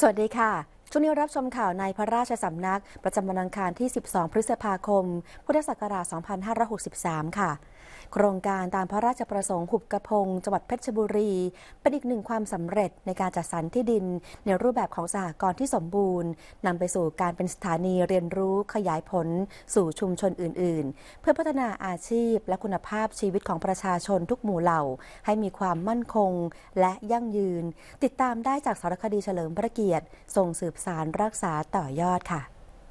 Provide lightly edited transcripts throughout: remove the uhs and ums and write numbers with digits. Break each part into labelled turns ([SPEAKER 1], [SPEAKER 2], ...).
[SPEAKER 1] สวัสดีค่ะช่วงนี้รับชมข่าวในพระราชสำนักประจำวันอังคารที่ 12 พฤษภาคม พุทธศักราช 2563 ค่ะ โครงการตามพระราชประสงค์หุบกระพงจังหวัดเพชรบุรี เป็นอีกหนึ่งความสำเร็จในการจัดสรรที่ดินในรูปแบบของสหกรณ์ที่สมบูรณ์นำไปสู่การเป็นสถานีเรียนรู้ขยายผลสู่ชุมชนอื่นๆ เพื่อพัฒนาอาชีพและคุณภาพชีวิตของประชาชนทุกหมู่เหล่าให้มีความมั่นคงและยั่งยืนติดตามได้จากสารคดีเฉลิมพระเกียรติทรงสืบสานรักษาต่อยอดค่ะ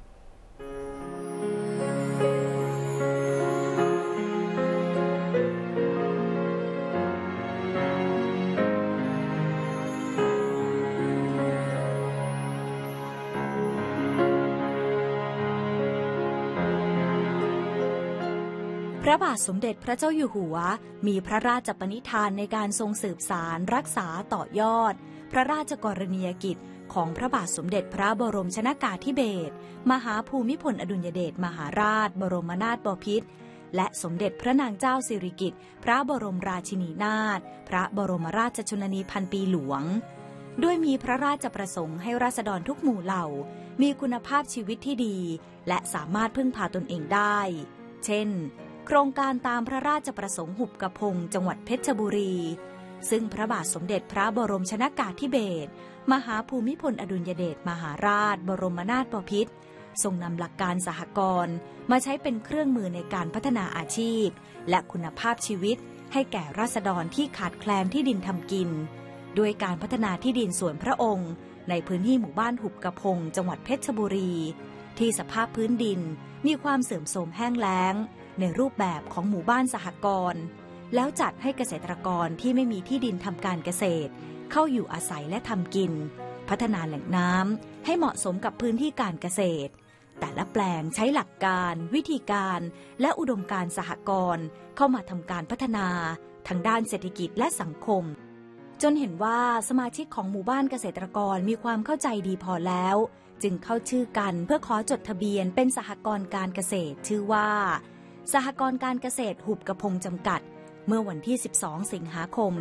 [SPEAKER 2] พระบาทสมเด็จพระเจ้าอยู่หัวมีพระราชปณิธานในการทรงสืบสานรักษาต่อยอดพระราชกรณียกิจของพระบาทสมเด็จพระบรมชนกาธิเบศรมหาภูมิพลอดุลยเดชมหาราชบรมนาถบพิตรและสมเด็จพระนางเจ้าสิริกิติ์พระบรมราชินีนาถพระบรมราชชนนีพันปีหลวงด้วยมีพระราชประสงค์ให้ราษฎรทุกหมู่เหล่ามีคุณภาพชีวิตที่ดีและสามารถพึ่งพาตนเองได้เช่นโครงการตามพระราชประสงค์หุบกระพงจังหวัดเพชรบุรีซึ่งพระบาทสมเด็จพระบรมชนกาธิเบศรมหาภูมิพลอดุลยเดชมหาราชบรมนาถบพิตรทรงนำหลักการสหกรณ์มาใช้เป็นเครื่องมือในการพัฒนาอาชีพและคุณภาพชีวิตให้แก่ราษฎรที่ขาดแคลนที่ดินทำกินด้วยการพัฒนาที่ดินส่วนพระองค์ในพื้นที่หมู่บ้านหุบกระพงจังหวัดเพชรบุรีที่สภาพพื้นดินมีความเสื่อมโทรมแห้งแล้งในรูปแบบของหมู่บ้านสหกรณ์แล้วจัดให้เกษตรกรที่ไม่มีที่ดินทำการเกษตรเข้าอยู่อาศัยและทำกินพัฒนาแหล่งน้ำให้เหมาะสมกับพื้นที่การเกษตรแต่ละแปลงใช้หลักการวิธีการและอุดมการณ์สหกรณ์เข้ามาทำการพัฒนาทางด้านเศรษฐกิจและสังคมจนเห็นว่าสมาชิกของหมู่บ้านเกษตรกรมีความเข้าใจดีพอแล้วจึงเข้าชื่อกันเพื่อขอจดทะเบียนเป็นสหกรณ์การเกษตรชื่อว่าสหกรณ์การเกษตรหุบกระพงจำกัดเมื่อวันที่ 12 สิงหาคม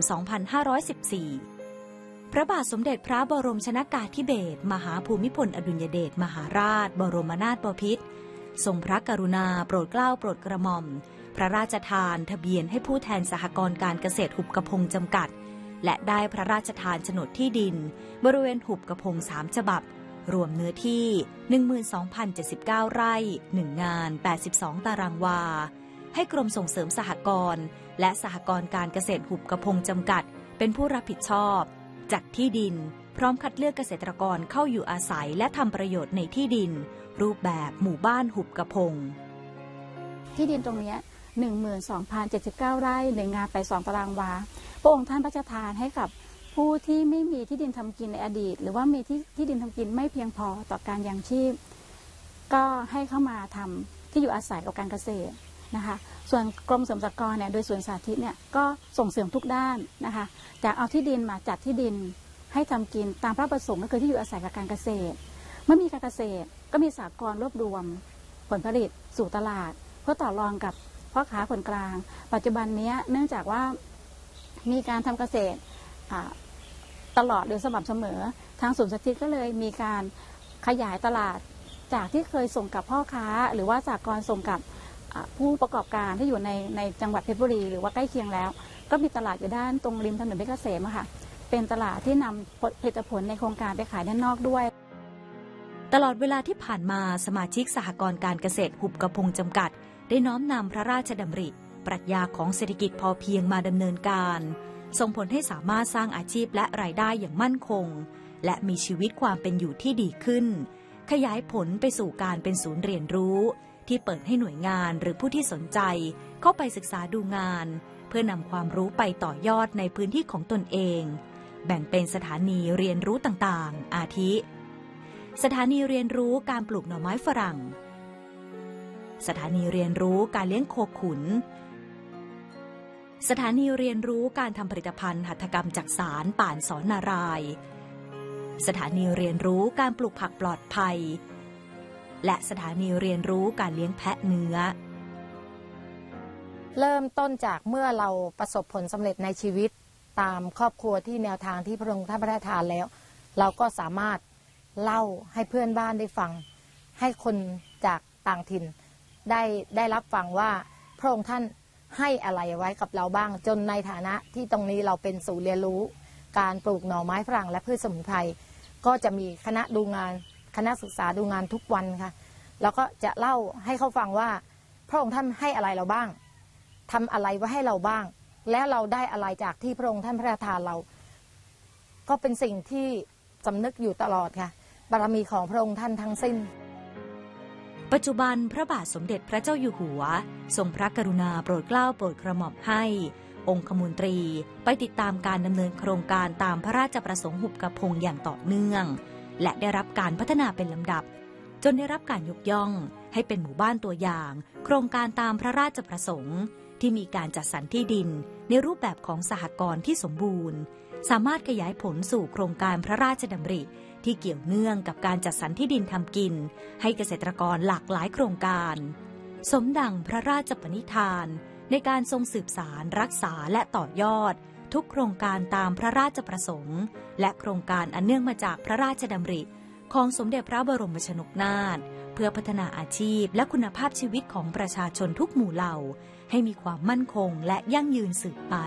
[SPEAKER 2] 2514 พระบาทสมเด็จพระบรมชนกาธิเบศรมหาภูมิพลอดุลยเดชมหาราชบรมนาถบพิตรทรงพระกรุณาโปรดเกล้าโปรดกระหม่อมพระราชทานทะเบียนให้ผู้แทนสหกรณ์การเกษตรหุบกระพงจำกัดและได้พระราชทานโฉนดที่ดินบริเวณหุบกระพง3 ฉบับรวมเนื้อที่ 12,079 ไร่ 1 งาน 82 ตารางวาให้กรมส่งเสริมสหกรณ์และสหกรณ์การเกษตรหุบกระพงจำกัดเป็นผู้รับผิดชอบจัดที่ดินพร้อมคัดเลือกเกษตรกรเข้าอยู่อาศัยและทำประโยชน์ในที่ดินรูปแบบหมู่บ้านหุบกระพง
[SPEAKER 3] ที่ดินตรงนี้ 12,079 ไร่ 1 งาน 82 ตารางวาพระองค์ท่านพระราชทานให้กับผู้ที่ไม่มีที่ดินทำกินในอดีตหรือว่ามีที่ดินทำกินไม่เพียงพอต่อการยังชีพก็ให้เข้ามาทำที่อยู่อาศัยกับการเกษตรนะคะส่วนกรมส่งเสริมสหกรณ์เนี่ยโดยสวนสาธิตเนี่ยก็ส่งเสริมทุกด้านนะคะจะเอาที่ดินมาจัดที่ดินให้ทำกินตามพระประสงค์ก็คือที่อยู่อาศัยกับการเกษตรเมื่อมีการเกษตรก็มีสหกรณ์รวบรวมผลผลิตสู่ตลาดเพื่อต่อรองกับพ่อค้าคนกลางปัจจุบันนี้เนื่องจากว่ามีการทำเกษตรตลอดโดยสม่ำเสมอทางศูนย์สาธิตก็เลยมีการขยายตลาดจากที่เคยส่งกับพ่อค้าหรือว่าสหกรณ์ส่งกับผู้ประกอบการที่อยู่ในจังหวัดเพชรบุรีหรือว่าใกล้เคียงแล้วก็มีตลาดอยู่ด้านตรงริมถนนเพชรเกษมค่ะเป็นตลาดที่นำผลิตผลในโครงการไปขายด้านนอกด้วย
[SPEAKER 2] ตลอดเวลาที่ผ่านมาสมาชิกสหกรณ์การเกษตรหุบกระพงจำกัดได้น้อมนำพระราชดำริปรัชญาของเศรษฐกิจพอเพียงมาดำเนินการส่งผลให้สามารถสร้างอาชีพและรายได้อย่างมั่นคงและมีชีวิตความเป็นอยู่ที่ดีขึ้นขยายผลไปสู่การเป็นศูนย์เรียนรู้ที่เปิดให้หน่วยงานหรือผู้ที่สนใจเข้าไปศึกษาดูงานเพื่อนำความรู้ไปต่อยอดในพื้นที่ของตนเองแบ่งเป็นสถานีเรียนรู้ต่างๆอาทิสถานีเรียนรู้การปลูกหน่อไม้ฝรั่งสถานีเรียนรู้การเลี้ยงโคขุนสถานีเรียนรู้การทำผลิตภัณฑ์หัตถกรรมจักสานป่านสอนนารายสถานีเรียนรู้การปลูกผักปลอดภัยและสถานีเรียนรู้การเลี้ยงแพะเนื้อ
[SPEAKER 4] เริ่มต้นจากเมื่อเราประสบผลสำเร็จในชีวิตตามครอบครัวที่แนวทางที่พระองค์ท่านพระราชทานแล้วเราก็สามารถเล่าให้เพื่อนบ้านได้ฟังให้คนจากต่างถิ่นได้รับฟังว่าพระองค์ท่านให้อะไรไว้กับเราบ้างจนในฐานะที่ตรงนี้เราเป็นศูนย์เรียนรู้การปลูกหน่อไม้ฝรั่งและพืชสมุนไพรก็จะมีคณะดูงานคณะศึกษาดูงานทุกวันค่ะแล้วก็จะเล่าให้เขาฟังว่าพระองค์ท่านให้อะไรเราบ้างทำอะไรไว้ให้เราบ้างแล้วเราได้อะไรจากที่พระองค์ท่านพระราชทานเราก็เป็นสิ่งที่สำนึกอยู่ตลอดค่ะบารมีของพระองค์ท่านทั้งสิ้น
[SPEAKER 2] ปัจจุบันพระบาทสมเด็จพระเจ้าอยู่หัวทรงพระกรุณาโปรดเกล้าโปรดกระหม่อมให้องคมนตรีไปติดตามการดำเนินโครงการตามพระราชประสงค์หุบกระพงอย่างต่อเนื่องและได้รับการพัฒนาเป็นลำดับจนได้รับการยกย่องให้เป็นหมู่บ้านตัวอย่างโครงการตามพระราชประสงค์ที่มีการจัดสรรที่ดินในรูปแบบของสหกรณ์ที่สมบูรณ์สามารถขยายผลสู่โครงการพระราชดำริที่เกี่ยวเนื่องกับการจัดสรรที่ดินทำกินให้เกษตรกรหลากหลายโครงการสมดังพระราชปณิธานในการทรงสืบสานรักษาและต่อยอดทุกโครงการตามพระราชประสงค์และโครงการอันเนื่องมาจากพระราชดำริของสมเด็จพระบรมชนกนาถเพื่อพัฒนาอาชีพและคุณภาพชีวิตของประชาชนทุกหมู่เหล่าให้มีความมั่นคงและยั่งยืนสืบไป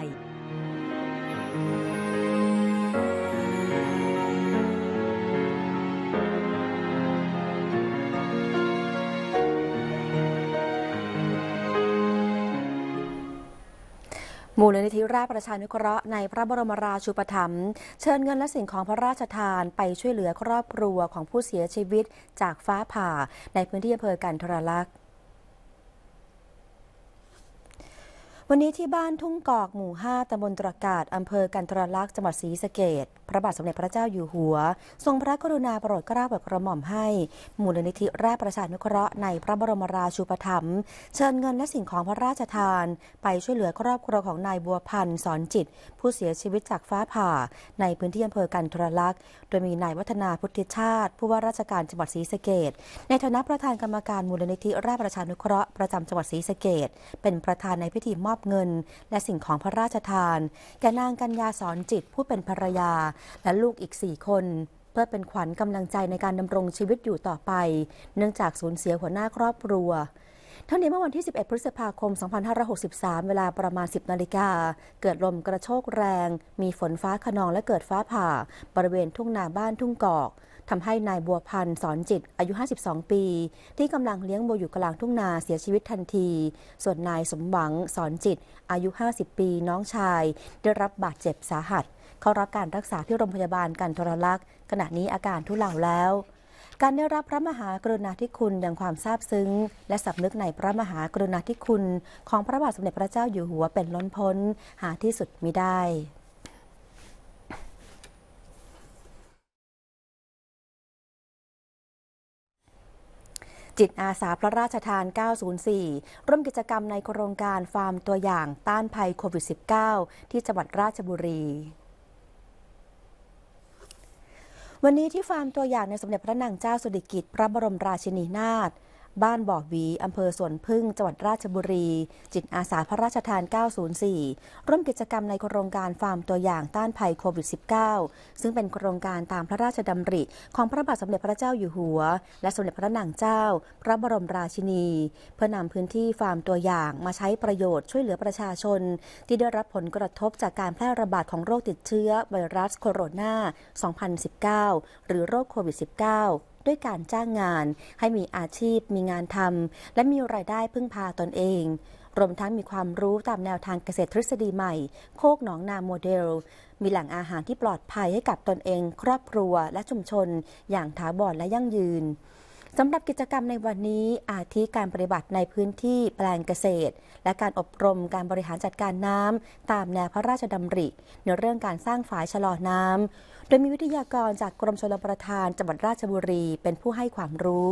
[SPEAKER 1] มูลนิธิราชประชานุเคราะห์ในพระบรมราชูปถัมภ์เชิญเงินและสิ่งของพระราชทานไปช่วยเหลือครอบครัวของผู้เสียชีวิตจากฟ้าผ่าในพื้นที่อำเภอกันทรลักษณ์วันนี้ที่บ้านทุ่งกอกหมู่ 5 ตำบลตรกาศอำเภอกันทรลักษณ์จังหวัดศรีสะเกษพระบาทสมเด็จพระเจ้าอยู่หัวทรงพระกรุณาโปรดเกล้าโปรดกระหม่อมให้มูลนิธิราชประชานุเคราะห์ในพระบรมราชูปถัมภ์เชิญเงินและสิ่งของพระราชทานไปช่วยเหลือครอบครัวของนายบัวพันธ์สอนจิตผู้เสียชีวิตจากฟ้าผ่าในพื้นที่อำเภอกันทรลักษณ์โดยมีนายวัฒนาพุทธิชาติผู้ว่าราชการจังหวัดศรีสะเกษในฐานะประธานกรรมการมูลนิธิราชประชานุเคราะห์ประจำจังหวัดศรีสะเกษเป็นประธานในพิธีมอบเงินและสิ่งของพระราชทานแก่นางกัญญาสอนจิตผู้เป็นภรรยาและลูกอีก4 คนเพื่อเป็นขวัญกำลังใจในการดำรงชีวิตอยู่ต่อไปเนื่องจากสูญเสียหัวหน้าครอบครัวทั้งนี้เมื่อวันที่11พฤษภาคม2563เวลาประมาณ10 นาฬิกาเกิดลมกระโชกแรงมีฝนฟ้าคะนองและเกิดฟ้าผ่าบริเวณทุ่งนาบ้านทุ่งกอกทำให้นายบัวพันธ์สอนจิตอายุ52 ปีที่กำลังเลี้ยงวัวอยู่กลางทุ่งนาเสียชีวิตทันทีส่วนนายสมหวังสอนจิตอายุ50 ปีน้องชายได้รับบาดเจ็บสาหัสเข้ารับการรักษาที่โรงพยาบาลกันทรลักษณ์ขณะนี้อาการทุเลาแล้วการได้รับพระมหากรุณาธิคุณอย่างความซาบซึ้งและสำนึกในพระมหากรุณาธิคุณของพระบาทสมเด็จพระเจ้าอยู่หัวเป็นล้นพ้นหาที่สุดมิได้จิตอาสาพระราชทาน 904 ร่วมกิจกรรมในโครงการฟาร์มตัวอย่างต้านภัยโควิด -19 ที่จังหวัดราชบุรีวันนี้ที่ฟาร์มตัวอย่างในสมเด็จพระนางเจ้าสิริกิติ์พระบรมราชินีนาถบ้านบ่อหวีอำเภอสวนพึ่งจังหวัดราชบุรีจิตอาสาพระราชทาน 904 ร่วมกิจกรรมในโครงการฟาร์มตัวอย่างต้านภัยโควิด -19 ซึ่งเป็นโครงการตามพระราชดำริของพระบาทสมเด็จพระเจ้าอยู่หัวและสมเด็จพระนางเจ้าพระบรมราชินีเพื่อนำพื้นที่ฟาร์มตัวอย่างมาใช้ประโยชน์ช่วยเหลือประชาชนที่ได้รับผลกระทบจากการแพร่ระบาดของโรคติดเชื้อไวรัสโคโรนา 2019 หรือโรคโควิด -19ด้วยการจ้างงานให้มีอาชีพมีงานทำและมีรายได้พึ่งพาตนเองรวมทั้งมีความรู้ตามแนวทางเกษตรทฤษฎีใหม่โคกหนองนาโมเดลมีแหล่งอาหารที่ปลอดภัยให้กับตนเองครอบครัวและชุมชนอย่างถาวรและยั่งยืนสำหรับกิจกรรมในวันนี้อาทิการปฏิบัติในพื้นที่แปลงเกษตรและการอบรมการบริหารจัดการน้ำตามแนวพระราชดำริในเรื่องการสร้างฝายชะลอน้ำโดยมีวิทยากรจากกรมชลประทานจังหวัดราชบุรีเป็นผู้ให้ความรู้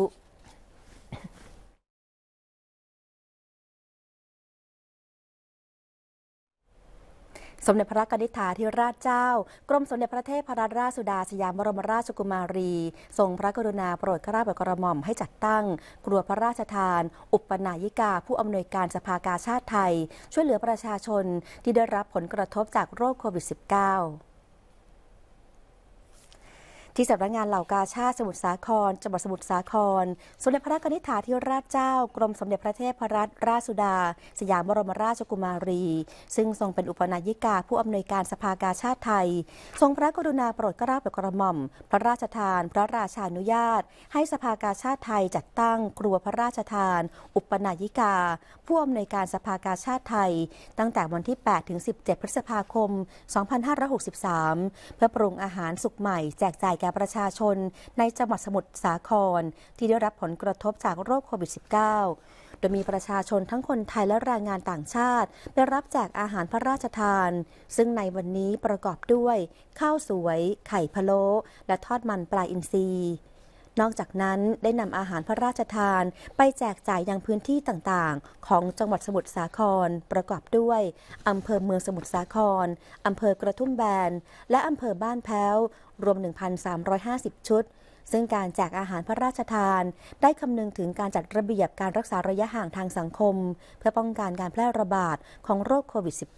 [SPEAKER 1] สมเด็จพระกนิษฐาธิราชเจ้ากรมสมเด็จพระเทพรัตนราชสุดาสยามบรมราชกุมารีทรงพระกรุณาโปรดเกล้าโปรดกระหม่อมให้จัดตั้งครัวพระราชทานอุปนายิกาผู้อำนวยการสภากาชาดไทยช่วยเหลือประชาชนที่ได้รับผลกระทบจากโรคโควิด -19 ที่สำนักงานเหล่ากาชาดสมุทรสาครจังหวัดสมุทรสาครสมเด็จพระกนิษฐาธิราชเจ้ากรมสมเด็จพระเทพรัตนราชสุดาสยามบรมราชกุมารีซึ่งทรงเป็นอุปนายกาผู้อำนวยการสภากาชาดไทยทรงพระกรุณาโปรดเกล้าโปรดกระหม่อมพระราชทานพระราชานุญาตให้สภากาชาดไทยจัดตั้งครัวพระราชทานอุปนายกาผู้อำนวยการสภากาชาดไทยตั้งแต่วันที่ 8 ถึง 17 พฤษภาคม 2563 เพื่อปรุงอาหารสุกใหม่แจกจ่ายแก่ประชาชนในจังหวัดสมุทรสาครที่ได้รับผลกระทบจากโรคโควิด -19 โดยมีประชาชนทั้งคนไทยและแรงงานต่างชาติได้รับแจกอาหารพระราชทานซึ่งในวันนี้ประกอบด้วยข้าวสวยไข่พะโล้และทอดมันปลาอินทรีนอกจากนั้นได้นำอาหารพระราชทานไปแจกจ่ายยังพื้นที่ต่างๆของจังหวัดสมุทรสาครประกอบด้วยอำเภอเมืองสมุทรสาครอำเภอกระทุ่มแบนและอำเภอบ้านแพ้วรวม 1,350 ชุดซึ่งการแจกอาหารพระราชทานได้คำนึงถึงการจัดระเบียบการรักษาระยะห่างทางสังคมเพื่อป้องกันการแพร่ระบาดของโรคโควิด -19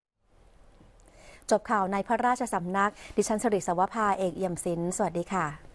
[SPEAKER 1] จบข่าวในพระราชสำนักดิฉันสิริสวภาเอกเอี่ยมศิลป์สวัสดีค่ะ